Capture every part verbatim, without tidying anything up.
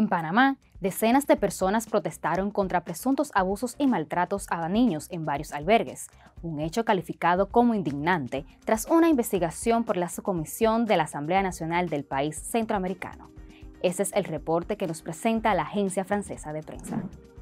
En Panamá, decenas de personas protestaron contra presuntos abusos y maltratos a niños en varios albergues, un hecho calificado como indignante tras una investigación por la Subcomisión de la Asamblea Nacional del país centroamericano. Ese es el reporte que nos presenta la Agencia Francesa de Prensa.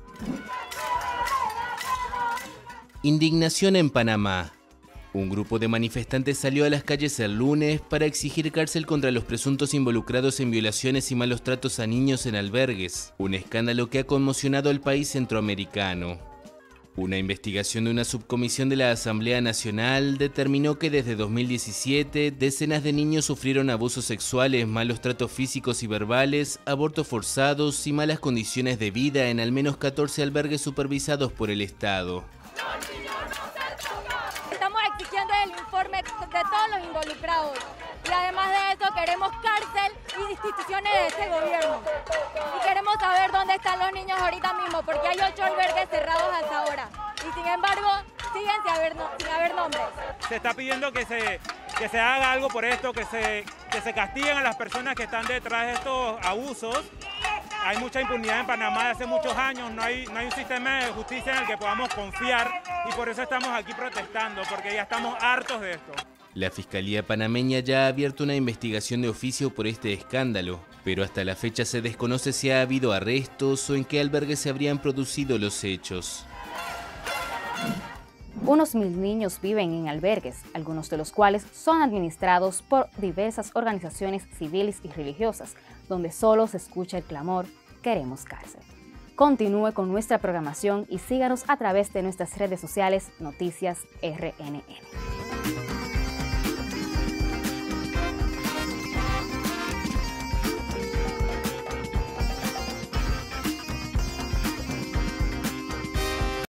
Indignación en Panamá. Un grupo de manifestantes salió a las calles el lunes para exigir cárcel contra los presuntos involucrados en violaciones y malos tratos a niños en albergues, un escándalo que ha conmocionado al país centroamericano. Una investigación de una subcomisión de la Asamblea Nacional determinó que desde dos mil diecisiete decenas de niños sufrieron abusos sexuales, malos tratos físicos y verbales, abortos forzados y malas condiciones de vida en al menos catorce albergues supervisados por el Estado. Estamos exigiendo el informe de todos los involucrados y además de eso queremos cárcel y instituciones de este gobierno. Y queremos saber dónde están los niños ahorita mismo porque hay ocho albergues cerrados hasta ahora y sin embargo siguen sin haber, no, sin haber nombres. Se está pidiendo que se, que se haga algo por esto, que se, que se castiguen a las personas que están detrás de estos abusos. Hay mucha impunidad en Panamá de hace muchos años, no hay, no hay un sistema de justicia en el que podamos confiar y por eso estamos aquí protestando, porque ya estamos hartos de esto. La Fiscalía panameña ya ha abierto una investigación de oficio por este escándalo, pero hasta la fecha se desconoce si ha habido arrestos o en qué albergue se habrían producido los hechos. Unos mil niños viven en albergues, algunos de los cuales son administrados por diversas organizaciones civiles y religiosas, donde solo se escucha el clamor "queremos cárcel". Continúe con nuestra programación y síganos a través de nuestras redes sociales Noticias R N N.